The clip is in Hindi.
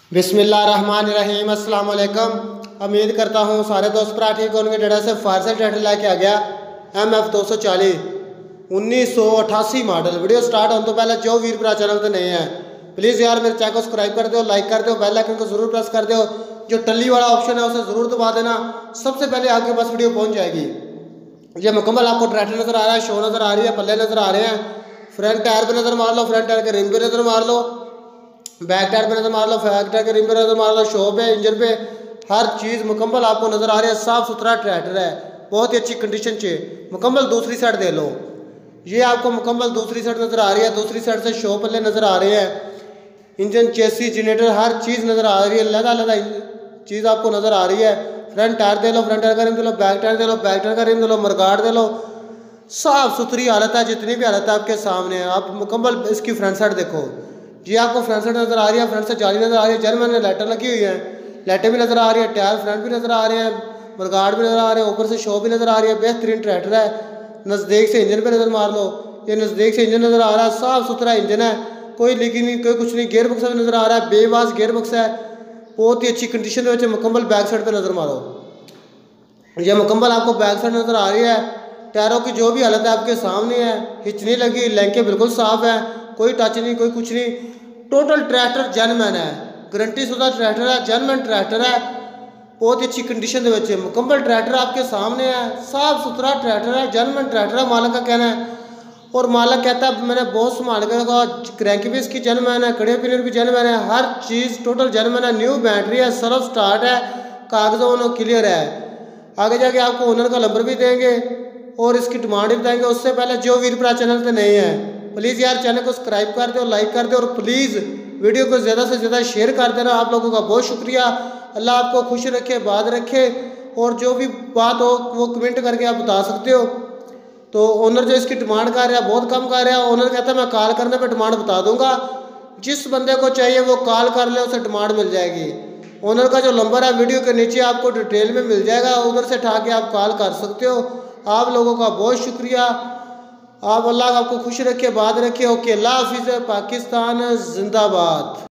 बिस्मिल्लाहिर्रहमानिर्रहीम अस्सलाम वालेकुम। उम्मीद करता हूँ सारे दोस्त भरा ठीक होंगे। डेढ़ा से फारसी ट्रैक्टर लेके आ गया MF 240 1988 मॉडल। वीडियो स्टार्ट होने तो पहले जो वीर भरा चैनल तो नहीं है प्लीज़ यार मेरे चैनल को सब्सक्राइब कर दो, लाइक कर दो, बेल आइकन को जरूर प्रेस कर दो। जो टल्ली वाला ऑप्शन है उसे ज़रूर दबा देना, सबसे पहले आपके पास वीडियो पहुँच जाएगी। ये मुकम्मल आपको ट्रैक्टर नज़र आ रहा है, शो नज़र आ रही है, पल्ले नज़र आ रहे हैं, फ्रंट टायर पर नज़र मार लो, फ्रंट टायर के रिम पे नज़र मार लो, बैक टायर पे नज़र मार लो, बैक टायर के रिम पे नज़र मार लो, शो पे, इंजन पे, हर चीज़ मुकम्मल आपको नज़र आ रही है। साफ़ सुथरा ट्रैक्टर है, बहुत ही अच्छी कंडीशन चे। मुकम्मल दूसरी साइड दे लो, ये आपको मुकम्मल दूसरी साइड नज़र आ रही है। दूसरी साइड से शो पल्ले नज़र आ रहे हैं, इंजन, चेसी, जनरेटर, हर चीज़ नज़र आ रही है। अलग-अलग चीज़ आपको नज़र आ रही है। फ्रंट टायर दे लो, फ्रंट टायर का रिम दे लो, बैक टायर दे लो, बैक टायर का रिम दे लो, मरगाड़ दे लो। साफ़ सुथरी हालत है, जितनी भी हालत है आपके सामने है। आप मुकम्मल इसकी फ्रंट साइड देखो, जी आपको फ्रंट साइड नज़र आ रही है, फ्रंट से जाली नज़र आ रही है, जर्मन में लाइटें लगी हुई हैं, लाइटें भी नज़र आ रही है, टायर फ्रंट भी नज़र आ रहे हैं, मरगाड़ भी नज़र आ रहे हैं, ऊपर से शो भी नज़र आ रही है। बेहतरीन ट्रैक्टर है। नज़दीक से इंजन पे नज़र मार लो, ये नज़दीक से इंजन नज़र आ रहा है, साफ़ सुथरा इंजन है, कोई लीकी नहीं, कोई कुछ नहीं। गेयर बक्स भी नज़र आ रहा है, बेवास गेयर बक्स है, बहुत ही अच्छी कंडीशन में। मुकम्मल बैक साइड पर नज़र मारो, यह मुकम्मल आपको बैक साइड नज़र आ रही है। टायरों की जो भी हालत है आपके सामने है, हिच नहीं लगी, लैंके बिल्कुल साफ़ है, कोई टच नहीं, कोई कुछ नहीं। टोटल ट्रैक्टर जेनमैन है, गारंटी शुदा ट्रैक्टर है, जेनमैन ट्रैक्टर है, बहुत ही अच्छी कंडीशन के बच्चे। मुकम्मल ट्रैक्टर आपके सामने है, साफ़ सुथरा ट्रैक्टर है, जेनमैन ट्रैक्टर है, मालिक का कहना है। और मालिक कहता है मैंने बहुत संभाल कर रखा, क्रैंक भी इसकी जेनमैन है, कड़े पिलर भी जेनमैन है, हर चीज़ टोटल जेनमैन है। न्यू बैटरी है, सर्फ स्टार्ट है, कागज़ों में क्लियर है। आगे जाके आपको ओनर का नंबर भी देंगे और इसकी डिमांड भी बताएंगे। उससे पहले जो वीर भरा चैनल पे नहीं है प्लीज़ यार चैनल को सब्सक्राइब कर दो, लाइक कर दो, और प्लीज़ वीडियो को ज़्यादा से ज़्यादा शेयर कर देना। आप लोगों का बहुत शुक्रिया। अल्लाह आपको खुश रखे, बात रखे, और जो भी बात हो वो कमेंट करके आप बता सकते हो। तो ओनर जो इसकी डिमांड कर रहा है बहुत कम कर रहा है। ओनर कहता है मैं कॉल करने पर डिमांड बता दूंगा, जिस बंदे को चाहिए वो कॉल कर ले, उसे डिमांड मिल जाएगी। ओनर का जो नंबर है वीडियो के नीचे आपको डिटेल में मिल जाएगा, उधर से उठा के आप कॉल कर सकते हो। आप लोगों का बहुत शुक्रिया। आप अल्लाह आपको खुश रखे, बात रखे। ओके, अल्लाह हाफिज़। पाकिस्तान जिंदाबाद।